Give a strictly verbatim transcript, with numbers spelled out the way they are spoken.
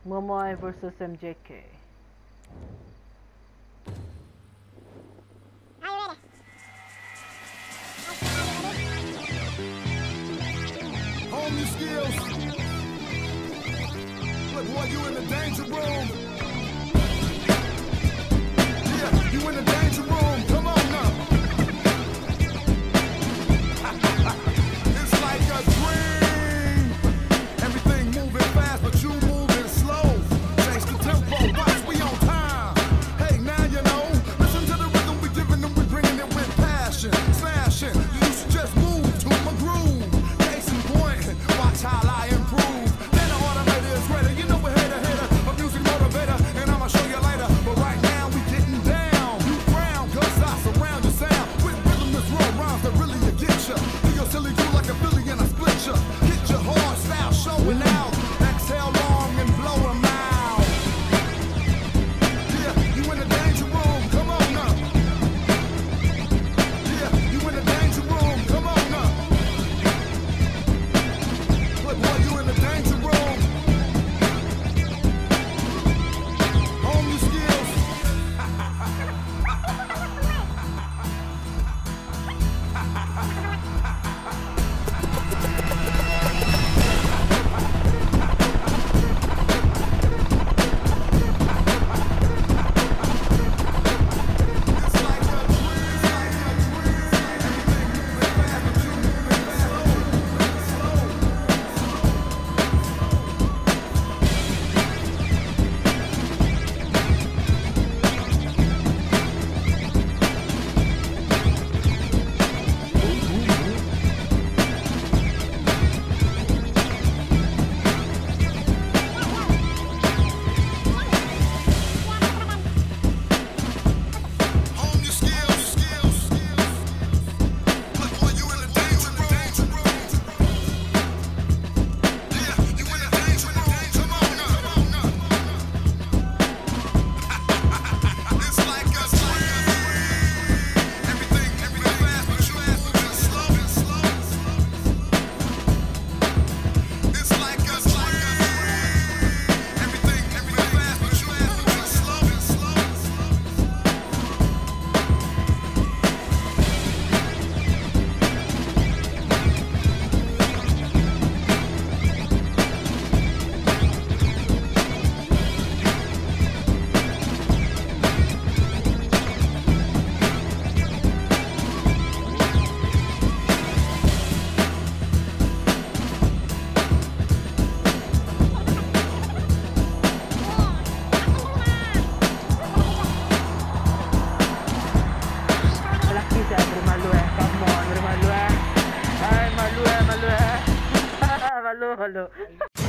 Momoy versus M J K. Hone your skills. Look, boy, you in the danger room. Yeah, you in the danger room. Come on now. It's like a dream. Everything moving fast, but you moving slow. Change the tempo, watch, we on time. Hey, now you know. Listen to the rhythm we giving them, we bringing it with passion. Smashing, you should just move to my groove. Case in point, watch how I improve. Then the automator is ready, you know we're header, header. A music motivator, and I'ma show you later. But right now we getting down. You frown, cause I surround your sound. With rhythm that's raw rhymes that really you get ya. Do your silly do like a Philly and I split ya. Hit your hard style, showing out. Exhale long and blow 'em out. Yeah, you in the danger room, come on now. Yeah, you in the danger room, come on now. Look, boy, you in the danger room. Hone your skills. It's like a dream, it's like a dream. Everything moving fast, but you moving slow, slow. Hone your skills, skills, skills. Look, boy, you in the danger room. Yeah, you in the danger room. Come on now, come on now. It's like a dream. Everything, everything fast, but you moving slow, slow. It's like a dream. Everything, everything fast, but you moving slow, slow. Laki saya bermalu eh. Come on, bermalu eh. Hai, malu eh, malu eh. Malu, malu.